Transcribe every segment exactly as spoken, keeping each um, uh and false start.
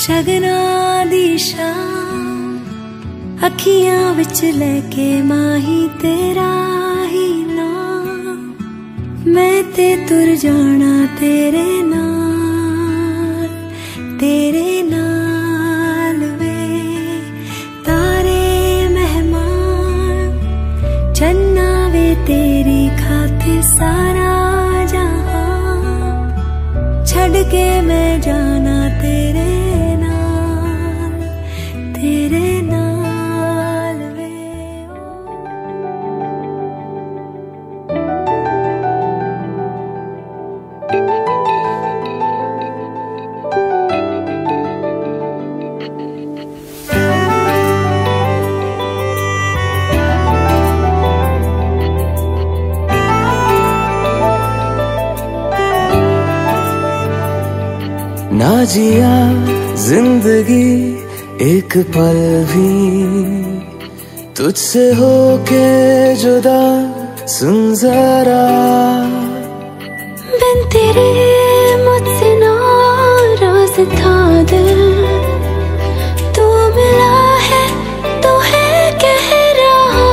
शगना दी शाम अखियां विच लेके माही तेरा ही नाम, मैं ते तुर जाना तेरे नाल, तेरे नाल वे तारे मेहमान, चन्ना वे तेरी खातिर सारा जहां, छड़ के मैं जाना तेरे नाल, तेरे नाल वे ना जिया जिंदगी एक पल भी तुझसे होके जुदा, सुन जरा बिन तेरे मुझसे नाराज था दिल, तू मिला है तो है कह रहा,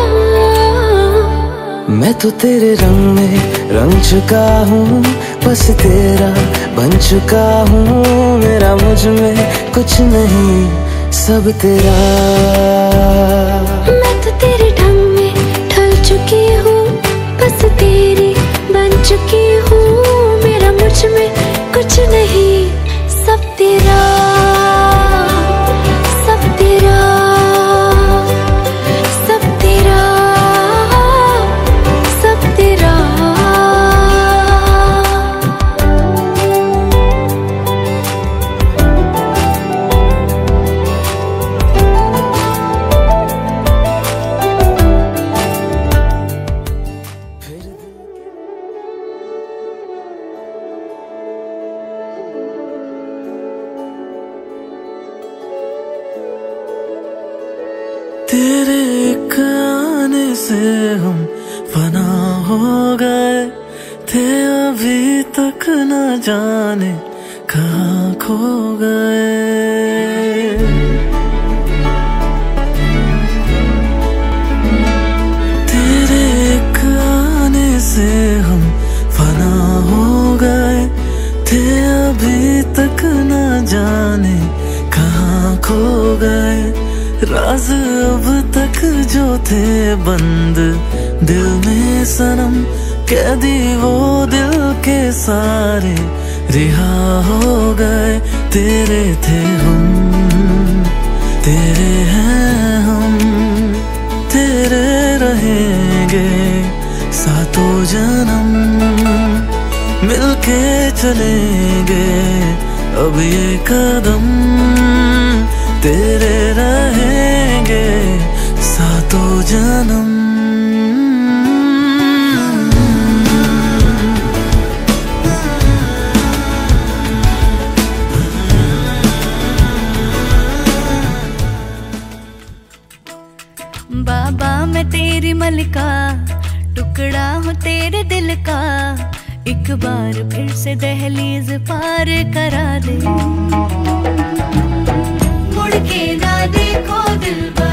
मैं तो तेरे रंग में रंग चुका हूँ, बस तेरा बन चुका हूँ, मेरा मुझ में कुछ नहीं सब तेरा। मैं तो तेरे ढंग में ढल चुकी हूँ, बस तेरी बन चुकी हूँ, मेरा मुझ में कुछ नहीं सब तेरा, सब तेरा, सब तेरा, सब तेरा। तेरे एक आने से हम फना हो गए थे, अभी तक न जाने कहाँ खो गए। तेरे एक आने से हम फना हो गए थे, अभी तक न जाने कहाँ खो गए। राज अब तक जो थे बंद दिल में सनम, कैदी वो दिल के सारे रिहा हो गए। तेरे थे हम, तेरे हैं हम, तेरे रहेंगे सातों जन्म, मिलके चलेंगे अब ये कदम, तेरे रहेंगे सातों जन्म। बाबा मैं तेरी मलिका, टुकड़ा हूँ तेरे दिल का, एक बार फिर से दहलीज पार करा दे, मुड़ के ना देखो दिल।